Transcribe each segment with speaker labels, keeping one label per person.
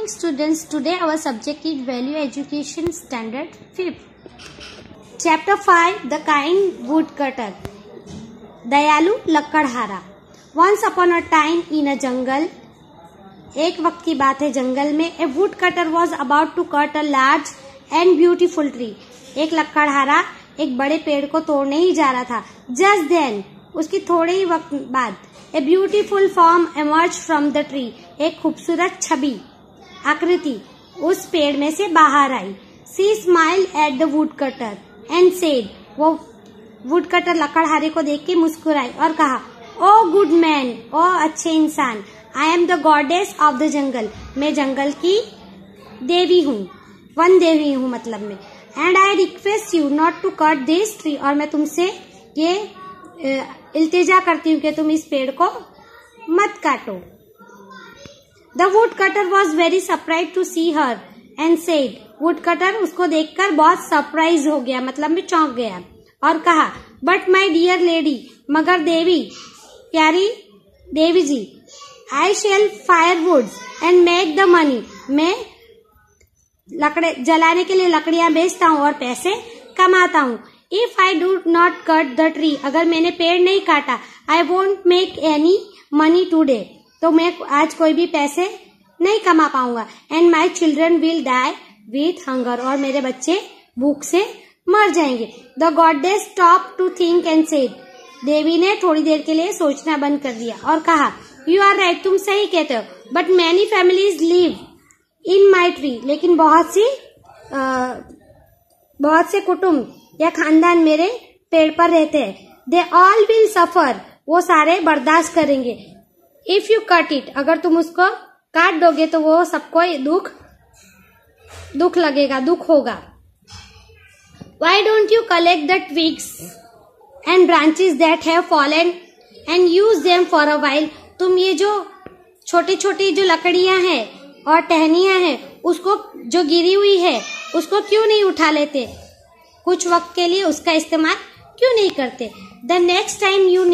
Speaker 1: morning students. Today our subject is Value Education Standard 5th. Chapter 5 The Kind Woodcutter. दयालु लकड़हारा. Once upon a time in a jungle. एक वक्त की बात है जंगल में. A woodcutter was about to cut a large and beautiful tree. एक लकड़हारा एक बड़े पेड़ को तोड़ने ही जा रहा था. Just then, उसकी थोड़े ही वक्त बाद A beautiful form emerged from the tree. एक खूबसूरत छवि आकृति उस पेड़ में से बाहर आई. She smiled at the woodcutter and said, वो woodcutter लकड़हारे को देख के मुस्कुराई और कहा, Oh good man, oh अच्छे इंसान, I am the goddess of the jungle. मैं जंगल की देवी हूँ, वन देवी हूँ मतलब में. And I request you not to cut this tree. और मैं तुमसे ये इल्तिजा करती हूँ कि तुम इस पेड़ को मत काटो. The woodcutter was very surprised to see her and said, woodcutter उसको देखकर बहुत सरप्राइज हो गया, मतलब में चौंक गया और कहा, But my dear lady, मगर देवी, प्यारी देवी जी, I shall firewood and make the money. मैं लकड़े जलाने के लिए लकड़ियां बेचता हूँ और पैसे कमाता हूँ. If I do not cut the tree, अगर मैंने पेड़ नहीं काटा, I won't make any money today. तो मैं आज कोई भी पैसे नहीं कमा पाऊंगा. And my children will die with hunger. और मेरे बच्चे भूख से मर जाएंगे. The goddess stopped to think and said, देवी ने थोड़ी देर के लिए सोचना बंद कर दिया और कहा, You are right, तुम सही कहते हो. But many families live in my tree. लेकिन बहुत से कुटुंब या खानदान मेरे पेड़ पर रहते हैं. They all will suffer. वो सारे बर्दाश्त करेंगे. If you cut it, अगर तुम उसको काट दोगे तो वो सबको दुख लगेगा, दुख होगा. Why don't you collect the twigs and branches that have fallen and use them for a while? तुम ये जो छोटी छोटी जो लकड़ियां हैं और टहनियां हैं, उसको जो गिरी हुई है उसको क्यों नहीं उठा लेते? कुछ वक्त के लिए उसका इस्तेमाल क्यों नहीं करते? The next time you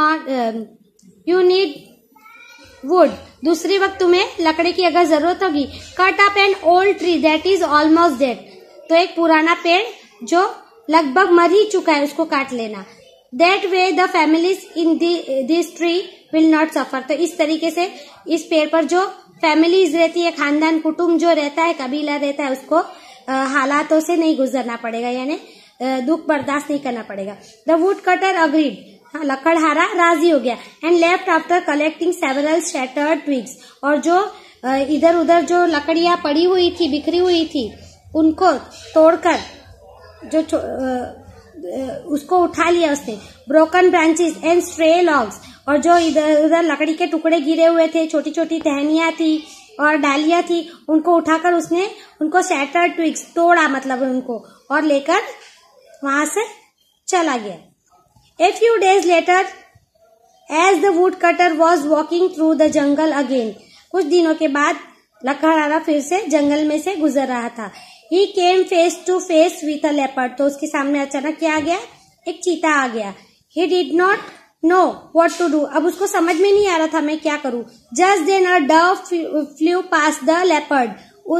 Speaker 1: need wood. दूसरी वक्त तुम्हें लकड़ी की अगर जरूरत होगी, cut up an old tree that is almost dead. तो एक पुराना पेड़ जो लगभग मर ही चुका है उसको काट लेना. That way the families in this tree will not suffer. तो इस तरीके से इस पेड़ पर जो फैमिलीज रहती है, खानदान कुटुंब जो रहता है, कबीला रहता है, उसको हालातों से नहीं गुजरना पड़ेगा, यानी दुख बर्दाश्त नहीं करना पड़ेगा. The woodcutter agreed. लकड़हारा राजी हो गया. And left after collecting several shattered twigs. और जो इधर उधर जो लकड़ियां पड़ी हुई थी, बिखरी हुई थी, उनको तोड़कर जो उसको उठा लिया उसने. Broken branches and stray logs. और जो इधर उधर लकड़ी के टुकड़े गिरे हुए थे, छोटी छोटी टहनियां थी और डालियां थी, उनको उठाकर उसने उनको shattered twigs तोड़ा, मतलब उनको, और लेकर वहां से चला गया. A few days later, as the woodcutter was walking through the jungle again, कुछ दिनों के बाद लकड़हारा फिर से जंगल में से गुजर रहा था. He came face to face with a leopard. तो उसके सामने अचानक क्या आ गया? एक चीता आ गया. He did not know what to do. अब उसको समझ में नहीं आ रहा था मैं क्या करूं. Just then a dove flew past the leopard.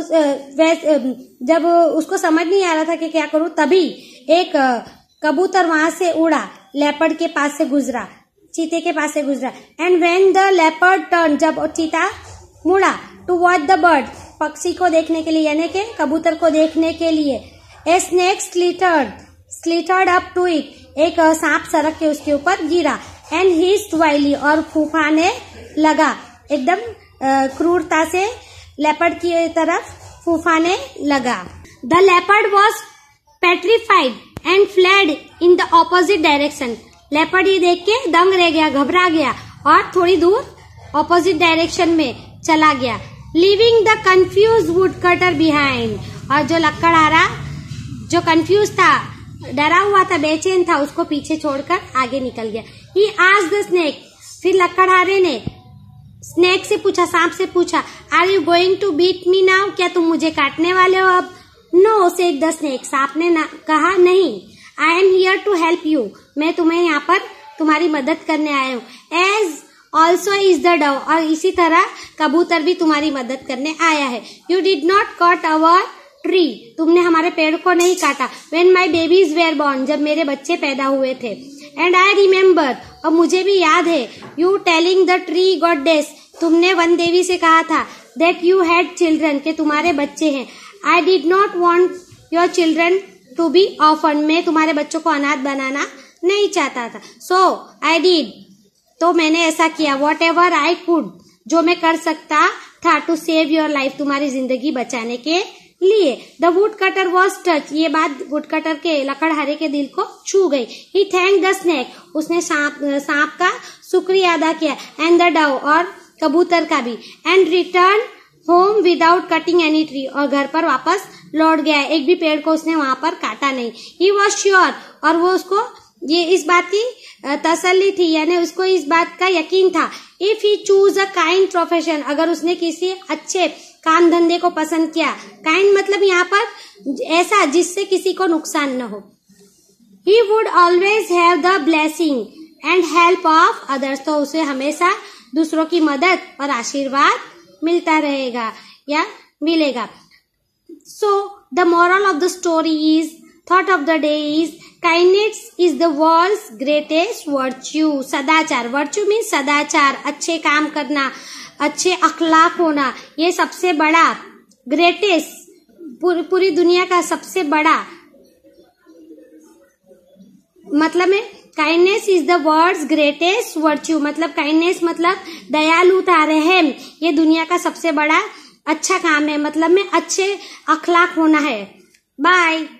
Speaker 1: जब उसको समझ नहीं आ रहा था कि क्या करूं, तभी एक कबूतर वहां से उड़ा, लेपर्ड के पास से गुजरा, चीते के पास से गुजरा. And when the leopard turn, जब चीता मुड़ा, टू वॉच द बर्ड, पक्षी को देखने के लिए, यानी कि कबूतर को देखने के लिए, a snake slithered up to it, एक सांप सरक के उसके ऊपर गिरा. एंड हिस्ड वाइली, और फूफाने लगा, एकदम क्रूरता से लेपर्ड की तरफ फूफाने लगा. The leopard was petrified and fled in the opposite direction. Leopard ये देख के दंग रह गया, घबरा गया और थोड़ी दूर ऑपोजिट डायरेक्शन में चला गया. Leaving the confuse woodcutter behind. और जो लकड़हारा जो कंफ्यूज था, डरा हुआ था, बेचैन था, उसको पीछे छोड़कर आगे निकल गया. He asked the snake. फिर लकड़हारे ने स्नेक से पूछा, सांप से पूछा, are you going to beat me now? क्या तुम मुझे काटने वाले हो अब? No said the snake. सांप ने कहा, नहीं. I am here to help you. मैं तुम्हें यहाँ पर तुम्हारी मदद करने आया हूँ. As also is the dove, और इसी तरह कबूतर भी तुम्हारी मदद करने आया है। You did not cut our tree, तुमने हमारे पेड़ को नहीं काटा। When my babies were born, जब मेरे बच्चे पैदा हुए थे। एंड आई रिमेम्बर, और मुझे भी याद है, you telling the tree goddess, तुमने वन देवी से कहा था, दैट यू हैड चिल्ड्रन, के तुम्हारे बच्चे हैं। I did not want your children to be orphan, मैं तुम्हारे बच्चों को अनाथ बनाना नहीं चाहता था। सो आई डिड, तो मैंने ऐसा किया। वॉट एवर आई कुड, जो मैं कर सकता था, टू सेव योर लाइफ, तुम्हारी जिंदगी बचाने के लिए। The woodcutter was touch, ये बात वुड कटर के, लकड़हारे के दिल को छू गई। ही थैंक द स्नेक, उसने सांप का शुक्रिया अदा किया। एंड द डव, और कबूतर का भी। And return home without cutting any tree, और घर पर वापस लौट गया, एक भी पेड़ को उसने वहां पर काटा नहीं। ही वॉज श्योर, और वो उसको ये इस बात की तसल्ली थी, यानी उसको इस बात का यकीन था। If he choose a kind profession, अगर उसने किसी अच्छे काम धंधे को पसंद किया, काइंड मतलब यहाँ पर ऐसा जिससे किसी को नुकसान न हो। He would always have the blessing and help of others, तो उसे हमेशा दूसरों की मदद और आशीर्वाद मिलता रहेगा या मिलेगा। So the moral of the story is, thought of the day is, kindness is the world's greatest virtue. सदाचार, वर्च्यू मीन्स सदाचार, अच्छे काम करना, अच्छे अखलाक होना, ये सबसे बड़ा, ग्रेटेस्ट, पूरी दुनिया का सबसे बड़ा मतलब है। Kindness is the world's greatest virtue, मतलब काइंडनेस मतलब दयालुता, रहम, ये दुनिया का सबसे बड़ा अच्छा काम है, मतलब में अच्छे अखलाक होना है। बाय।